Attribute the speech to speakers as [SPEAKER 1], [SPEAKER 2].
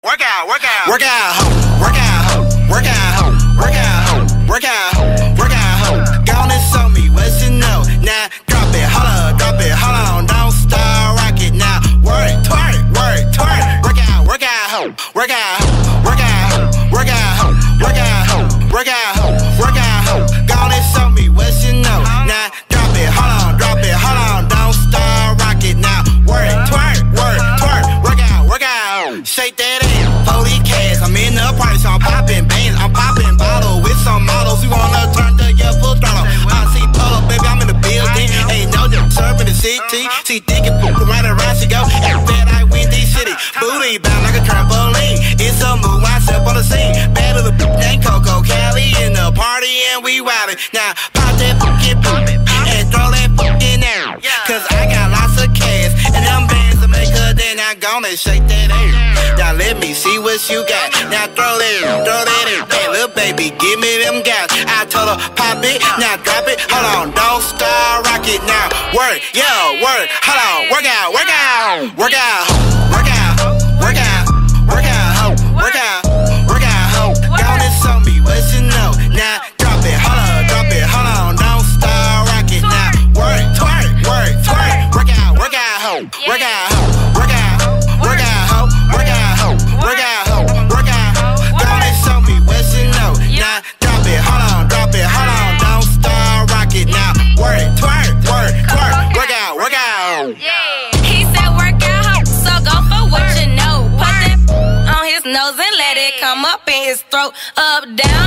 [SPEAKER 1] Work out, work out, work out, ho, work out, ho, work out, ho, work out, ho, work out, ho, work out, ho. Gone and show me what you know. Now drop it, hold on, don't start, rock it now. Work, twerk, work, twerk, work out, ho, work out, ho, work out, ho, work out, ho, work out, ho, work out, ho, work out, ho. Gone and show me what you know. Now drop it, hold on, don't start, rock it now. Work, twerk, work, twerk, work out, ho. Shake that ass. Holy cash, I'm in the party, so I'm popping bands, I'm popping bottles with some models. We wanna turn to your full throttle. I see Polo, baby, I'm in the building. Ain't no just serving the city. She thinking right around, she go. Bad I win this city. Booty bound like a trampoline. It's a move, I step on the scene. Bad of the named Coco Cali in the party and we wildin'. Now pop that fucking pop and throw that fucking out. Cause I got lots of cash and them bands to make her then I gonna shake that ass. Now let me see what you got. Now throw that in. Hey, little baby, give me them guys. I told her pop it, now drop it. Hold on, don't start, rock it now. Work, yo, work. Hold on, work out, work out, work out, work out, work out, work out, ho, work out, work out, ho. Gonna show me what you know. Now drop it, hold on, don't start, rock it now. Work, twerk, work, twerk, work out, ho, work out, ho, work out, work out, ho, work out, ho, work out, ho, work out. Gonna show me what you know. Now drop it, hold on, don't start, rock it now. Work, twerk, work, twerk, work out, work out.
[SPEAKER 2] Yeah, he said work out, ho, so go for what you know. Put that on his nose and let it come up in his throat. Up, down.